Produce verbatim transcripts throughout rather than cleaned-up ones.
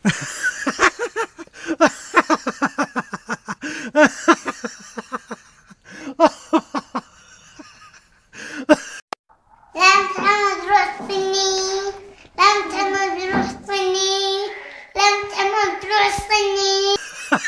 لم تمت رسلني لم تمت رسلني لم تمت رسلني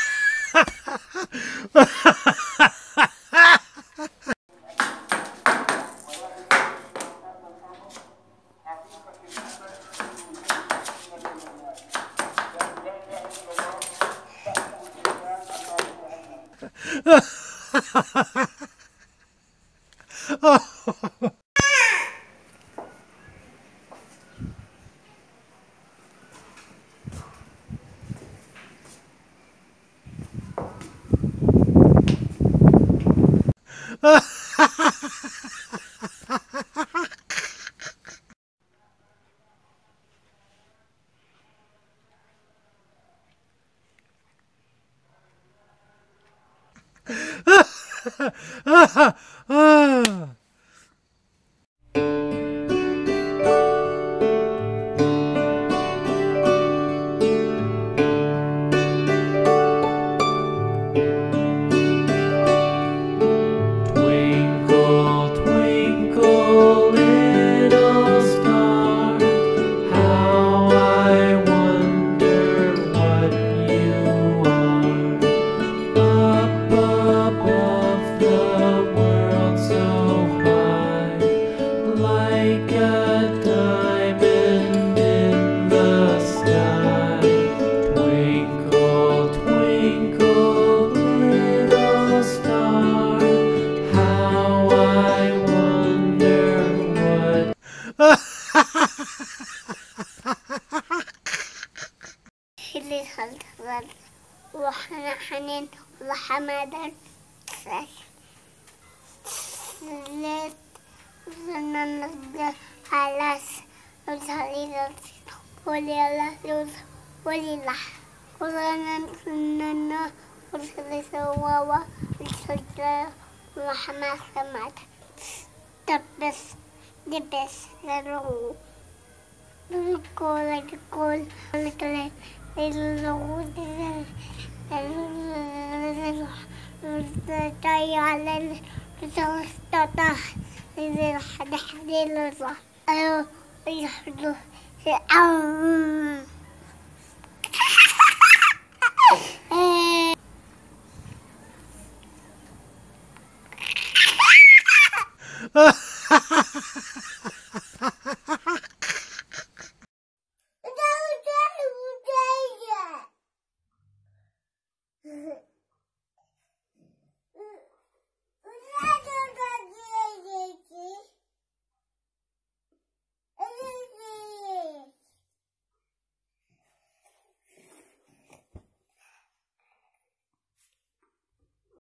اللي خلصت وحنا حنين وحمادا سلت زنان خلاص وزالي ولي الله ولي الله وزنان زنان وزالي سواوا وزالي وحماس سمات تبس دبس لرو Cool, cool, little, little, little, island, little, tata, little, little, little, little, little, little,